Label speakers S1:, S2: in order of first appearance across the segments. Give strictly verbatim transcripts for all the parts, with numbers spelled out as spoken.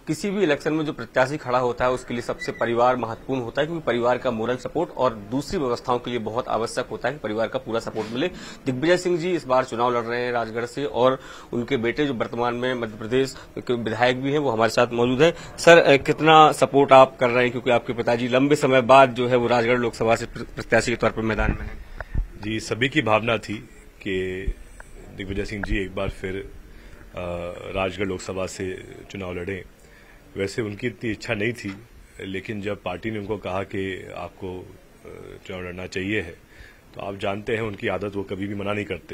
S1: किसी भी इलेक्शन में जो प्रत्याशी खड़ा होता है उसके लिए सबसे परिवार महत्वपूर्ण होता है, क्योंकि परिवार का मोरल सपोर्ट और दूसरी व्यवस्थाओं के लिए बहुत आवश्यक होता है कि परिवार का पूरा सपोर्ट मिले। दिग्विजय सिंह जी इस बार चुनाव लड़ रहे हैं राजगढ़ से, और उनके बेटे जो वर्तमान में मध्य प्रदेश के विधायक भी हैं वो हमारे साथ मौजूद है। सर, कितना सपोर्ट आप कर रहे हैं, क्योंकि आपके पिताजी लंबे समय बाद जो है वो राजगढ़ लोकसभा से प्रत्याशी के तौर पर मैदान में है?
S2: जी, सभी की भावना थी कि दिग्विजय सिंह जी एक बार फिर राजगढ़ लोकसभा से चुनाव लड़ें। वैसे उनकी इतनी इच्छा नहीं थी, लेकिन जब पार्टी ने उनको कहा कि आपको चुनाव लड़ना चाहिए है, तो आप जानते हैं उनकी आदत, वो कभी भी मना नहीं करते।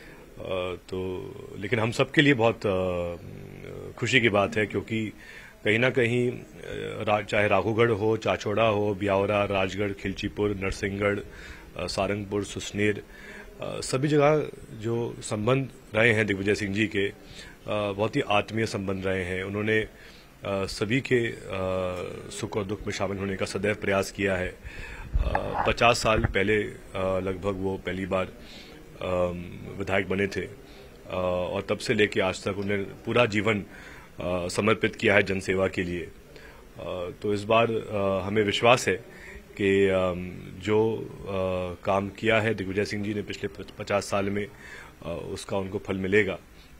S2: तो लेकिन हम सबके लिए बहुत खुशी की बात है, क्योंकि कहीं ना कहीं चाहे राघोगढ़ हो, चाचौड़ा हो, ब्यावरा, राजगढ़, खिलचीपुर, नरसिंहगढ़, सारंगपुर, सुसनेर, सभी जगह जो संबंध रहे हैं दिग्विजय सिंह जी के, बहुत ही आत्मीय संबंध रहे हैं। उन्होंने सभी के सुख और दुख में शामिल होने का सदैव प्रयास किया है। पचास साल पहले लगभग वो पहली बार विधायक बने थे, और तब से लेकर आज तक उन्हें पूरा जीवन समर्पित किया है जनसेवा के लिए। तो इस बार हमें विश्वास है कि जो काम किया है दिग्विजय सिंह जी ने पिछले पचास साल में, उसका उनको फल मिलेगा।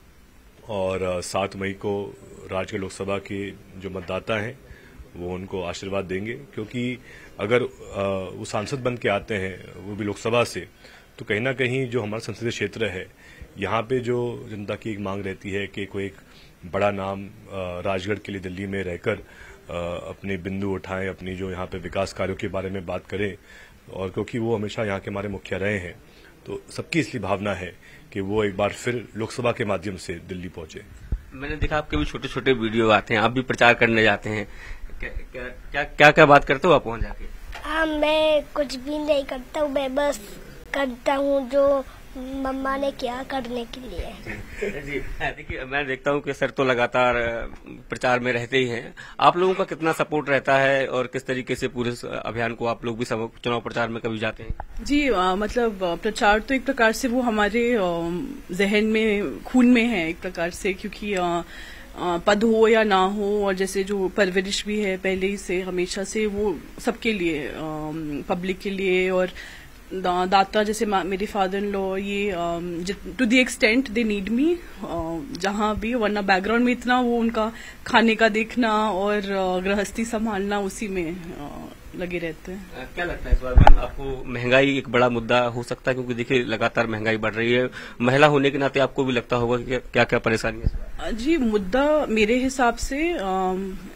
S2: और सात मई को राजगढ़ लोकसभा के जो मतदाता हैं वो उनको आशीर्वाद देंगे, क्योंकि अगर वो सांसद बन के आते हैं, वो भी लोकसभा से, तो कहीं ना कहीं जो हमारा संसदीय क्षेत्र है, यहाँ पे जो जनता की एक मांग रहती है कि कोई एक बड़ा नाम राजगढ़ के लिए दिल्ली में रहकर अपने बिंदु उठाएं, अपनी जो यहाँ पे विकास कार्यों के बारे में बात करें, और क्योंकि वो हमेशा यहाँ के हमारे मुखिया रहे हैं, तो सबकी इसलिए भावना है कि वो एक बार फिर लोकसभा के माध्यम से दिल्ली पहुंचे।
S1: मैंने देखा आपके भी छोटे छोटे वीडियो आते हैं, आप भी प्रचार करने जाते हैं, क्या क्या क्या, क्या, क्या बात करते हो आप वहाँ जाके?
S3: हाँ, मैं कुछ भी नहीं करता हूँ, मैं बस करता हूँ जो मम्मा ने क्या करने के लिए।
S1: जी, देखिए मैं देखता हूँ कि सर तो लगातार प्रचार में रहते ही हैं। आप लोगों का कितना सपोर्ट रहता है और किस तरीके से पूरे अभियान को आप लोग भी चुनाव प्रचार में कभी जाते हैं?
S4: जी, आ, मतलब प्रचार तो एक प्रकार से वो हमारे जहन में, खून में है एक प्रकार से, क्योंकि आ, आ, पद हो या ना हो, और जैसे जो परवरिश भी है पहले ही से हमेशा से, वो सबके लिए, आ, पब्लिक के लिए, और दा, दाता जैसे मेरे फादर इन लॉ, ये to the extent they need me जहाँ भी, वरना बैकग्राउंड में इतना वो उनका खाने का देखना और गृहस्थी संभालना, उसी में आ, लगे रहते हैं।
S1: क्या लगता है इस बार मैम आपको महंगाई एक बड़ा मुद्दा हो सकता है, क्योंकि देखिए लगातार महंगाई बढ़ रही है, महिला होने के नाते आपको भी लगता होगा कि क्या क्या परेशानी है?
S4: जी, मुद्दा मेरे हिसाब से आ,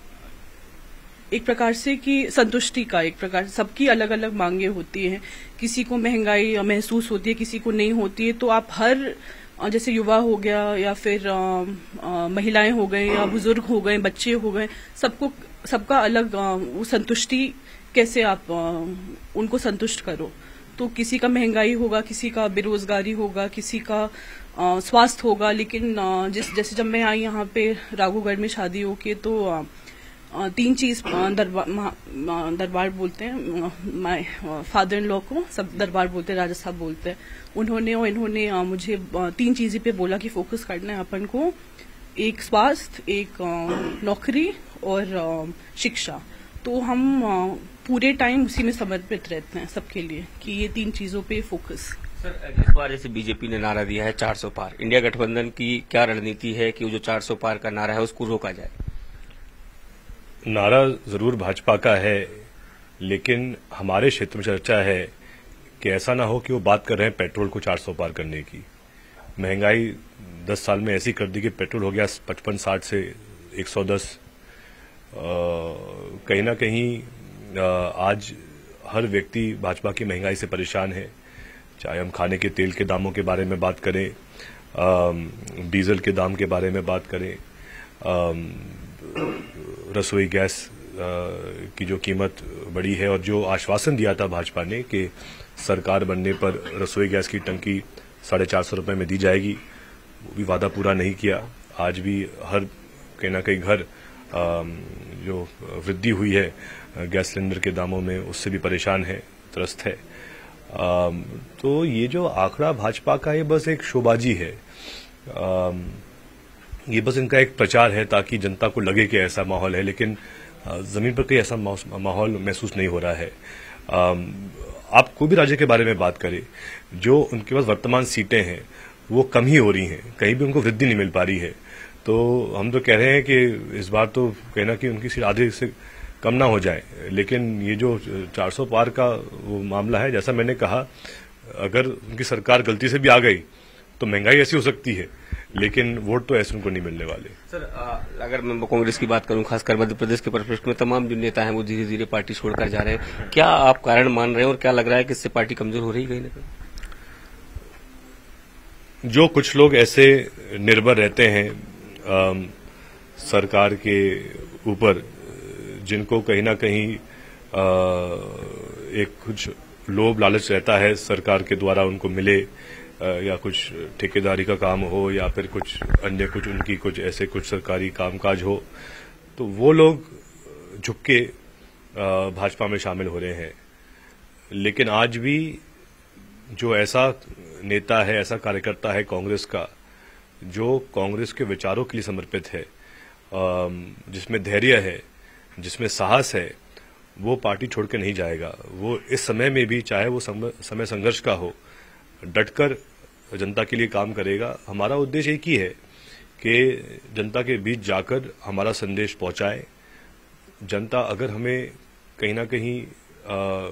S4: एक प्रकार से कि संतुष्टि का, एक प्रकार सबकी अलग अलग मांगे होती हैं। किसी को महंगाई महसूस होती है, किसी को नहीं होती है। तो आप हर, जैसे युवा हो गया, या फिर आ, आ, महिलाएं हो गए, या बुजुर्ग हो गए, बच्चे हो गए, सबको सबका अलग आ, वो संतुष्टि कैसे आप आ, उनको संतुष्ट करो। तो किसी का महंगाई होगा, किसी का बेरोजगारी होगा, किसी का स्वास्थ्य होगा। लेकिन आ, जिस जैसे जब मैं आई यहाँ पे राघोगढ़ में शादी होके, तो आ, तीन चीज दरबार दरबार बोलते हैं, माय फादर इन लॉ को सब दरबार बोलते हैं, राजा साहब बोलते हैं। उन्होंने और इन्होंने मुझे तीन चीजें पे बोला कि फोकस करना है अपन को, एक स्वास्थ्य, एक नौकरी और शिक्षा। तो हम पूरे टाइम उसी में समर्पित रहते हैं सबके लिए कि ये तीन चीजों पे फोकस।
S1: सर, इस बार जैसे बीजेपी ने नारा दिया है चार सौ पार, इंडिया गठबंधन की क्या रणनीति है कि वो जो चार सौ पार का नारा है उसको रोका जाए?
S2: नारा जरूर भाजपा का है, लेकिन हमारे क्षेत्र में चर्चा है कि ऐसा ना हो कि वो बात कर रहे हैं पेट्रोल को चार सौ पार करने की। महंगाई दस साल में ऐसी कर दी कि पेट्रोल हो गया पचपन साठ से एक सौ दस। कहीं ना कहीं आ, आज हर व्यक्ति भाजपा की महंगाई से परेशान है, चाहे हम खाने के तेल के दामों के बारे में बात करें, आ, डीजल के दाम के बारे में बात करें, आ, रसोई गैस की जो कीमत बढ़ी है, और जो आश्वासन दिया था भाजपा ने कि सरकार बनने पर रसोई गैस की टंकी साढ़े चार सौ रुपये में दी जाएगी, वो भी वादा पूरा नहीं किया। आज भी हर कहीं ना कहीं घर जो वृद्धि हुई है गैस सिलेंडर के दामों में, उससे भी परेशान है, त्रस्त है। तो ये जो आंकड़ा भाजपा का, ये बस एक शोबाजी है। ये बस इनका एक प्रचार है ताकि जनता को लगे कि ऐसा माहौल है, लेकिन जमीन पर कोई ऐसा माहौल महसूस नहीं हो रहा है। आप कोई भी राज्य के बारे में बात करें, जो उनके पास वर्तमान सीटें हैं वो कम ही हो रही हैं, कहीं भी उनको वृद्धि नहीं मिल पा रही है। तो हम तो कह रहे हैं कि इस बार तो कहना कि उनकी सीट आधे से कम ना हो जाए, लेकिन ये जो चार सौ पार का वो मामला है, जैसा मैंने कहा, अगर उनकी सरकार गलती से भी आ गई तो महंगाई ऐसी हो सकती है, लेकिन वोट तो ऐसे उनको नहीं मिलने वाले।
S1: सर, अगर मैं कांग्रेस की बात करूं, खासकर मध्य प्रदेश के परिप्रेक्ष्य में तमाम जो नेता हैं वो धीरे धीरे पार्टी छोड़कर जा रहे हैं, क्या आप कारण मान रहे हैं और क्या लग रहा है कि इससे पार्टी कमजोर हो रही है कहीं ना कहीं?
S2: जो कुछ लोग ऐसे निर्भर रहते हैं आ, सरकार के ऊपर, जिनको कहीं ना कहीं आ, एक कुछ लोभ लालच रहता है सरकार के द्वारा उनको मिले, आ, या कुछ ठेकेदारी का काम हो या फिर कुछ अन्य कुछ उनकी कुछ ऐसे कुछ सरकारी कामकाज हो, तो वो लोग झुक के भाजपा में शामिल हो रहे हैं। लेकिन आज भी जो ऐसा नेता है, ऐसा कार्यकर्ता है कांग्रेस का, जो कांग्रेस के विचारों के लिए समर्पित है, जिसमें धैर्य है, जिसमें साहस है, वो पार्टी छोड़ के नहीं जाएगा। वो इस समय में भी, चाहे वो समय संघर्ष का हो, डटकर जनता के लिए काम करेगा। हमारा उद्देश्य एक ही है कि जनता के बीच जाकर हमारा संदेश पहुंचाए। जनता अगर हमें कहीं ना कहीं आ,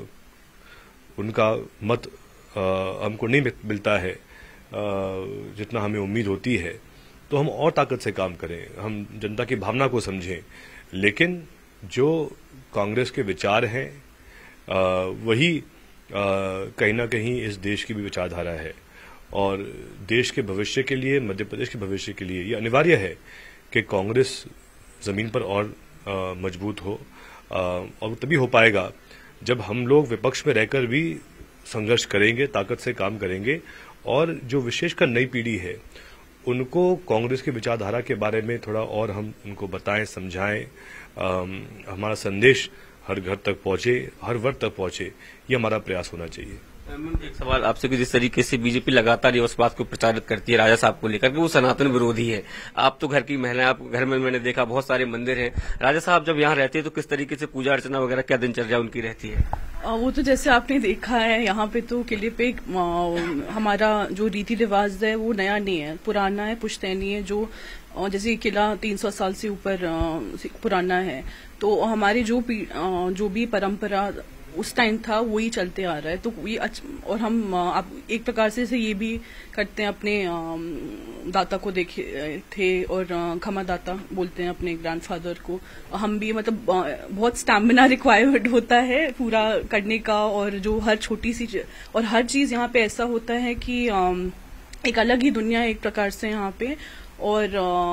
S2: उनका मत आ, हमको नहीं मिलता है आ, जितना हमें उम्मीद होती है, तो हम और ताकत से काम करें, हम जनता की भावना को समझें। लेकिन जो कांग्रेस के विचार हैं आ, वही आ, कहीं ना कहीं इस देश की भी विचारधारा है, और देश के भविष्य के लिए, मध्य प्रदेश के भविष्य के लिए ये अनिवार्य है कि कांग्रेस जमीन पर और आ, मजबूत हो, आ, और तभी हो पाएगा जब हम लोग विपक्ष में रहकर भी संघर्ष करेंगे, ताकत से काम करेंगे, और जो विशेषकर नई पीढ़ी है उनको कांग्रेस की विचारधारा के बारे में थोड़ा और हम उनको बताएं, समझाएं, हमारा संदेश हर घर तक पहुंचे, हर वर्ग तक पहुंचे, ये हमारा प्रयास होना चाहिए।
S1: एक सवाल आपसे कि जिस तरीके से बीजेपी लगातार ये उस बात को प्रचारित करती है राजा साहब को लेकर कि वो सनातन विरोधी है, आप तो घर की महिला, आप घर में मैंने देखा बहुत सारे मंदिर हैं, राजा साहब जब यहाँ रहते हैं तो किस तरीके से पूजा अर्चना वगैरह, क्या दिनचर्या उनकी रहती है?
S4: वो तो जैसे आपने देखा है, यहाँ पे तो किले पे हमारा जो रीति रिवाज है वो नया नहीं है, पुराना है, पुश्तैनी है। जो जैसे किला तीन सौ साल से ऊपर पुराना है, तो हमारी जो जो भी परंपरा उस टाइम था वही चलते आ रहा है। तो ये और हम आप एक प्रकार से ये भी करते हैं, अपने दाता को देखे थे और खमा दाता बोलते हैं अपने ग्रैंडफादर को। हम भी मतलब बहुत स्टैमिना रिक्वायर्ड होता है पूरा करने का, और जो हर छोटी सी और हर चीज यहाँ पे ऐसा होता है कि एक अलग ही दुनिया है एक प्रकार से यहाँ पे। और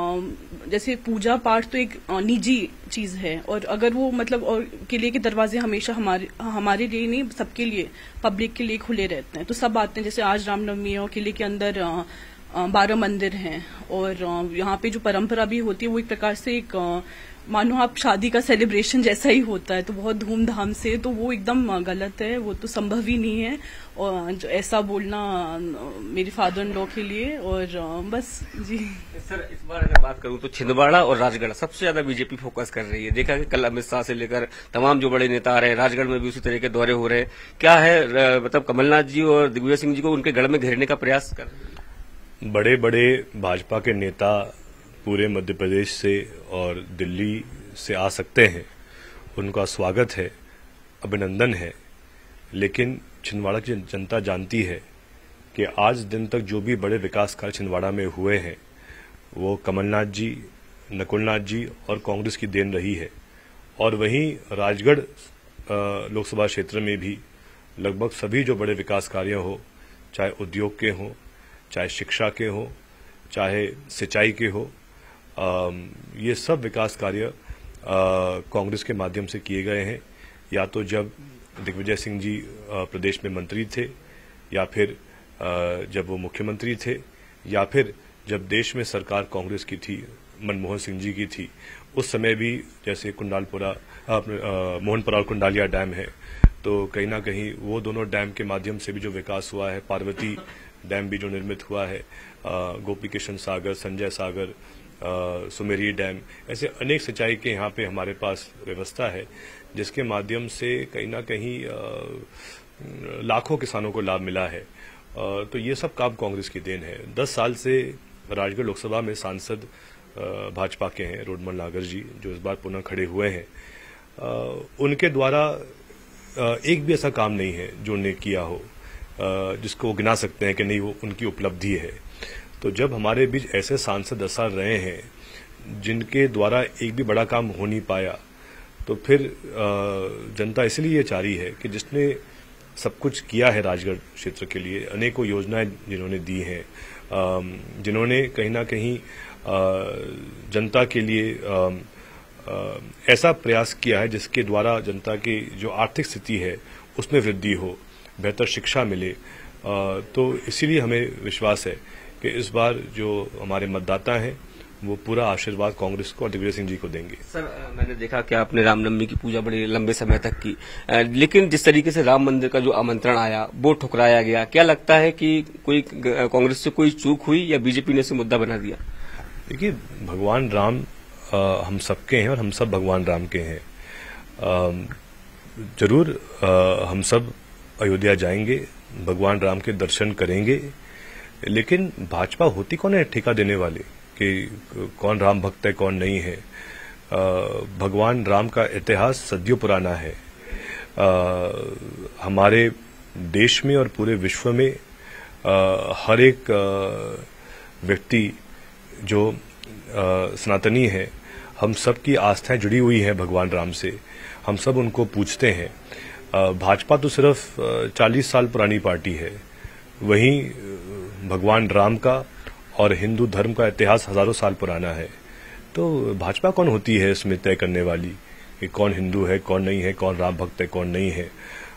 S4: जैसे पूजा पाठ तो एक निजी चीज है, और अगर वो मतलब और किले के दरवाजे हमेशा हमारे हमारे लिए नहीं, सबके लिए, पब्लिक के लिए खुले रहते हैं, तो सब आते हैं। जैसे आज रामनवमी है और किले के अंदर बारह मंदिर हैं, और यहाँ पे जो परंपरा भी होती है वो एक प्रकार से एक मानो आप शादी का सेलिब्रेशन जैसा ही होता है, तो बहुत धूमधाम से। तो वो एकदम गलत है, वो तो संभव ही नहीं है, और ऐसा बोलना मेरे फादर इन लॉ के लिए। और बस जी
S1: सर, इस बार अगर बात करूं तो छिंदवाड़ा और राजगढ़ सबसे ज्यादा बीजेपी फोकस कर रही है। देखा कि कल अमित शाह से लेकर तमाम जो बड़े नेता आ रहे हैं, राजगढ़ में भी उसी तरह के दौरे हो रहे हैं। क्या है, मतलब कमलनाथ जी और दिग्विजय सिंह जी को उनके गढ़ में घेरने का प्रयास कर रहे हैं?
S2: बड़े बड़े भाजपा के नेता पूरे मध्य प्रदेश से और दिल्ली से आ सकते हैं, उनका स्वागत है, अभिनंदन है। लेकिन छिंदवाड़ा की जनता जानती है कि आज दिन तक जो भी बड़े विकास कार्य छिंदवाड़ा में हुए हैं वो कमलनाथ जी, नकुलनाथ जी और कांग्रेस की देन रही है। और वहीं राजगढ़ लोकसभा क्षेत्र में भी लगभग सभी जो बड़े विकास कार्य हो, चाहे उद्योग के हों, चाहे शिक्षा के हों, चाहे सिंचाई के हो, आ, ये सब विकास कार्य कांग्रेस के माध्यम से किए गए हैं। या तो जब दिग्विजय सिंह जी आ, प्रदेश में मंत्री थे, या फिर आ, जब वो मुख्यमंत्री थे, या फिर जब देश में सरकार कांग्रेस की थी, मनमोहन सिंह जी की थी, उस समय भी जैसे कुंडालपुरा मोहनपुरा और कुंडालिया डैम है, तो कहीं ना कहीं वो दोनों डैम के माध्यम से भी जो विकास हुआ है, पार्वती डैम भी जो निर्मित हुआ है, गोपी किशन सागर, संजय सागर, सुमेरी डैम, ऐसे अनेक सिंचाई के यहाँ पे हमारे पास व्यवस्था है जिसके माध्यम से कहीं ना कहीं लाखों किसानों को लाभ मिला है। तो ये सब काम कांग्रेस की देन है। दस साल से राजगढ़ लोकसभा में सांसद भाजपा के हैं रोडमल नागर जी, जो इस बार पुनः खड़े हुए हैं। उनके द्वारा एक भी ऐसा काम नहीं है जो उन्हें किया हो जिसको वो गिना सकते हैं कि नहीं वो उनकी उपलब्धि है। तो जब हमारे बीच ऐसे सांसद दस साल रहे हैं जिनके द्वारा एक भी बड़ा काम हो नहीं पाया, तो फिर जनता इसलिए ये चाह रही है कि जिसने सब कुछ किया है राजगढ़ क्षेत्र के लिए, अनेकों योजनाएं जिन्होंने दी हैं, जिन्होंने कहीं ना कहीं जनता के लिए ऐसा प्रयास किया है जिसके द्वारा जनता की जो आर्थिक स्थिति है उसमें वृद्धि हो, बेहतर शिक्षा मिले, तो इसीलिए हमें विश्वास है कि इस बार जो हमारे मतदाता हैं वो पूरा आशीर्वाद कांग्रेस को और दिग्विजय सिंह जी को देंगे।
S1: सर, मैंने देखा कि आपने रामनवमी की पूजा बड़ी लंबे समय तक की, लेकिन जिस तरीके से राम मंदिर का जो आमंत्रण आया वो ठुकराया गया। क्या लगता है कि कोई कांग्रेस से कोई चूक हुई या बीजेपी ने इसे मुद्दा बना दिया?
S2: देखिए, भगवान राम आ, हम सबके हैं और हम सब भगवान राम के हैं। जरूर आ, हम सब अयोध्या जाएंगे, भगवान राम के दर्शन करेंगे, लेकिन भाजपा होती कौन है ठेका देने वाले कि कौन राम भक्त है कौन नहीं है। आ, भगवान राम का इतिहास सदियों पुराना है। आ, हमारे देश में और पूरे विश्व में आ, हर एक व्यक्ति जो आ, सनातनी है, हम सब की आस्थाएं जुड़ी हुई हैं भगवान राम से, हम सब उनको पूछते हैं। भाजपा तो सिर्फ चालीस साल पुरानी पार्टी है, वहीं भगवान राम का और हिंदू धर्म का इतिहास हजारों साल पुराना है। तो भाजपा कौन होती है इसमें तय करने वाली कि कौन हिंदू है कौन नहीं है, कौन राम भक्त है कौन नहीं है।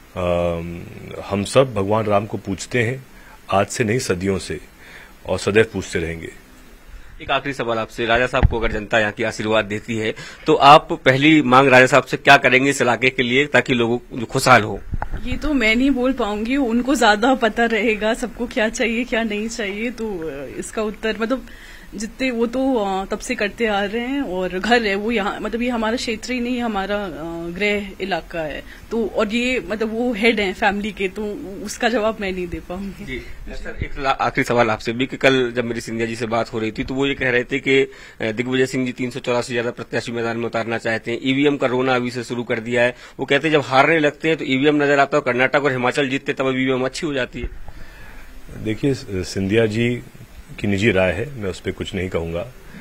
S2: आ, हम सब भगवान राम को पूछते हैं, आज से नहीं सदियों से, और सदैव पूछते रहेंगे।
S1: एक आखिरी सवाल आपसे, राजा साहब को अगर जनता यहाँ की आशीर्वाद देती है तो आप पहली मांग राजा साहब से क्या करेंगे इस इलाके के लिए ताकि लोगों को खुशहाल हो?
S4: ये तो मैं नहीं बोल पाऊंगी, उनको ज्यादा पता रहेगा सबको क्या चाहिए क्या नहीं चाहिए। तो इसका उत्तर मतलब जितने वो तो तब से करते आ रहे हैं, और घर है वो यहाँ, मतलब ये हमारा क्षेत्र ही नहीं, हमारा गृह इलाका है। तो और ये मतलब वो हेड हैं फैमिली के, तो उसका जवाब मैं नहीं दे पाऊंगी।
S1: जी सर, एक आखिरी सवाल आपसे भी कि कल जब मेरी सिंधिया जी से बात हो रही थी तो वो ये कह रहे थे कि दिग्विजय सिंह जी तीन सौ चौरासी ज्यादा प्रत्याशी मैदान में उतारना चाहते हैं। ईवीएम का रोना अभी से शुरू कर दिया है। वो कहते हैं जब हारने लगते हैं तो ईवीएम नजर आता है, कर्नाटक और हिमाचल जीतते तब ईवीएम अच्छी हो जाती है।
S2: देखिए, सिंधिया जी की निजी राय है, मैं उस पर कुछ नहीं कहूंगा।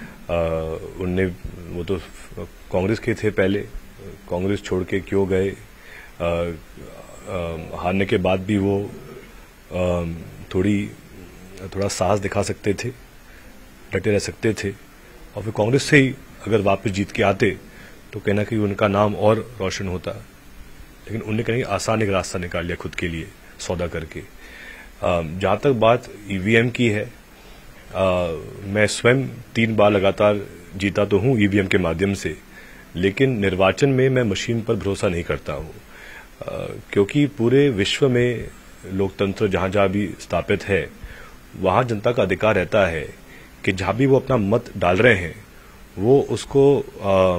S2: उनने वो तो कांग्रेस के थे पहले, कांग्रेस छोड़ के क्यों गए, आ, आ, हारने के बाद भी वो आ, थोड़ी थोड़ा साहस दिखा सकते थे, डटे रह सकते थे, और फिर कांग्रेस से ही अगर वापस जीत के आते तो कहना कि उनका नाम और रोशन होता। लेकिन उनने कहीं आसान एक रास्ता निकाल लिया खुद के लिए सौदा करके। जहां तक बात ईवीएम की है, आ, मैं स्वयं तीन बार लगातार जीता तो हूं ईवीएम के माध्यम से, लेकिन निर्वाचन में मैं मशीन पर भरोसा नहीं करता हूं, क्योंकि पूरे विश्व में लोकतंत्र जहां जहां भी स्थापित है वहां जनता का अधिकार रहता है कि जहां भी वो अपना मत डाल रहे हैं वो उसको आ,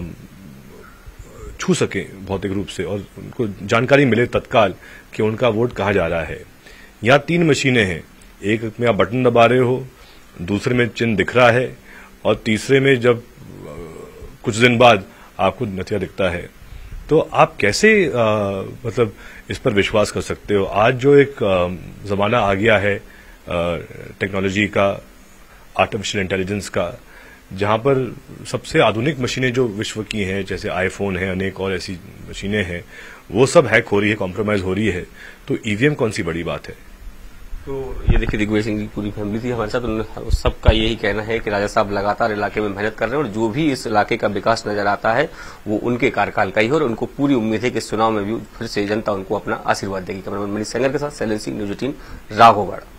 S2: छू सके भौतिक रूप से, और उनको जानकारी मिले तत्काल कि उनका वोट कहां जा रहा है। यहां तीन मशीनें हैं, एक में आप बटन दबा रहे हो, दूसरे में चिन्ह दिख रहा है, और तीसरे में जब कुछ दिन बाद आपको नतीजा दिखता है। तो आप कैसे आ, मतलब इस पर विश्वास कर सकते हो? आज जो एक जमाना आ गया है टेक्नोलॉजी का, आर्टिफिशियल इंटेलिजेंस का, जहां पर सबसे आधुनिक मशीनें जो विश्व की हैं, जैसे आईफोन है, अनेक और ऐसी मशीनें हैं, वो सब हैक हो रही है, कॉम्प्रोमाइज हो रही है। तो ईवीएम कौन सी बड़ी बात है?
S1: तो ये देखिए, दिग्विजय सिंह की पूरी फैमिली थी हमारे साथ। सबका यही कहना है कि राजा साहब लगातार इलाके में मेहनत कर रहे हैं और जो भी इस इलाके का विकास नजर आता है वो उनके कार्यकाल का ही है, और उनको पूरी उम्मीद है कि इस चुनाव में भी फिर से जनता उनको अपना आशीर्वाद देगी। कैमरामैन मनीष सेंगर के साथ शैलेंद्र सिंह, न्यूज एटीन, राघोगढ़।